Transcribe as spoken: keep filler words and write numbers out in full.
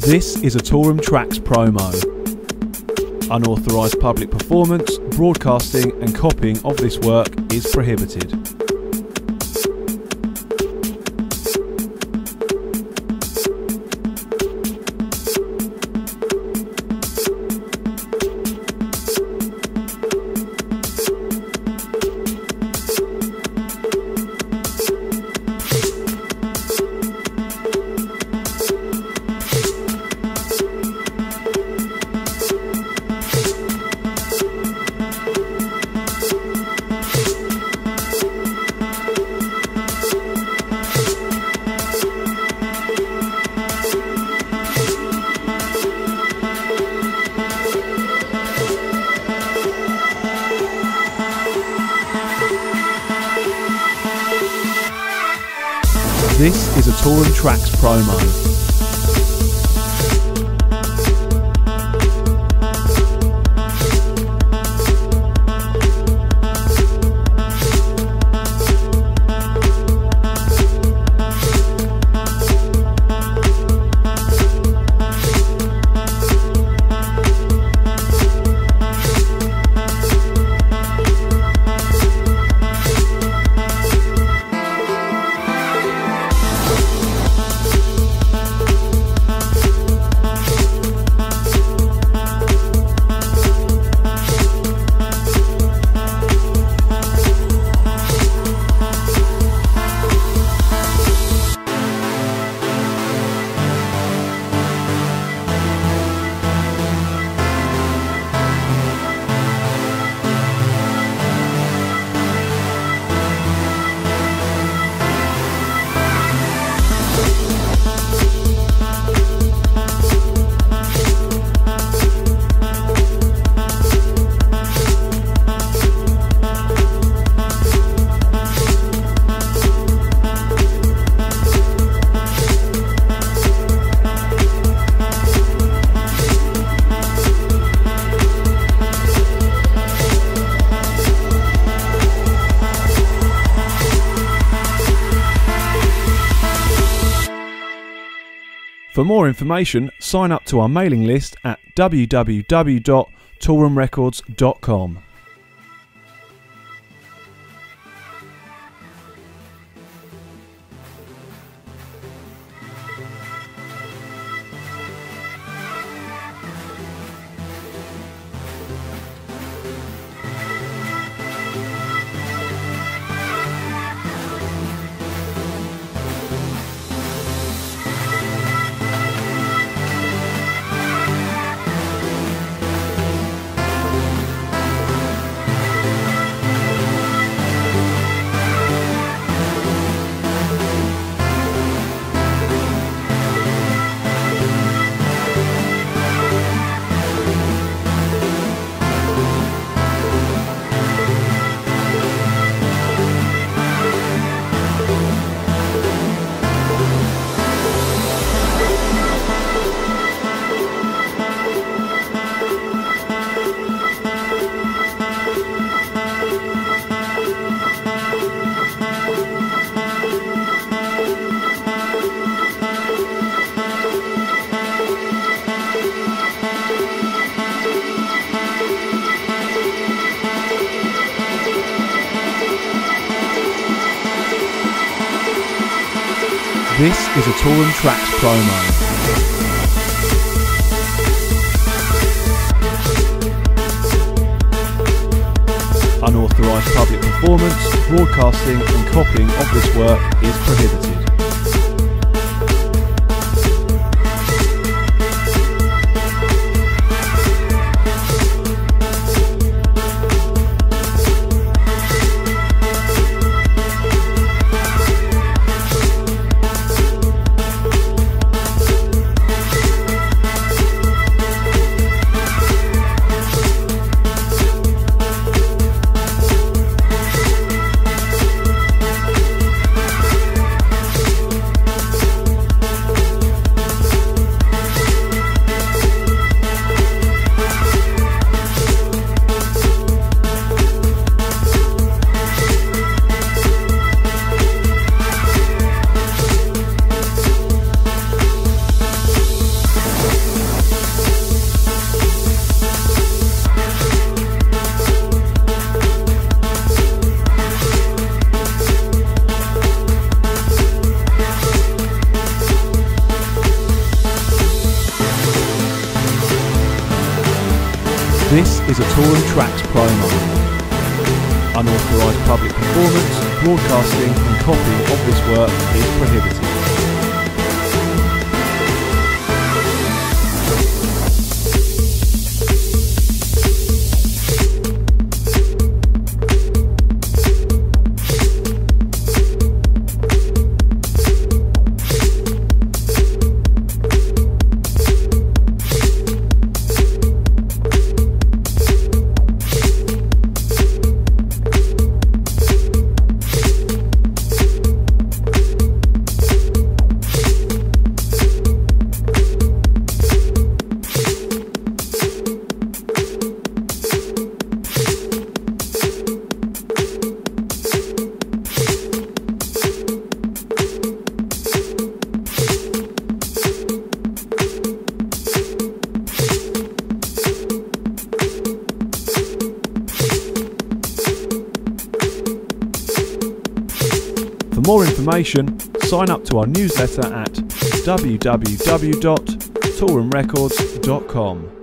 This is a Toolroom Tracks promo. Unauthorised public performance, broadcasting and copying of this work is prohibited. This is a Toolroom Tracks promo. For more information, sign up to our mailing list at w w w dot toolroom records dot com. This is a Toolroom Tracks promo. Unauthorised public performance, broadcasting and copying of this work is prohibited. This is a Toolroom Tracks promo. Unauthorised public performance, broadcasting and copying of this work is prohibited. For more information, sign up to our newsletter at w w w dot toolroom records dot com.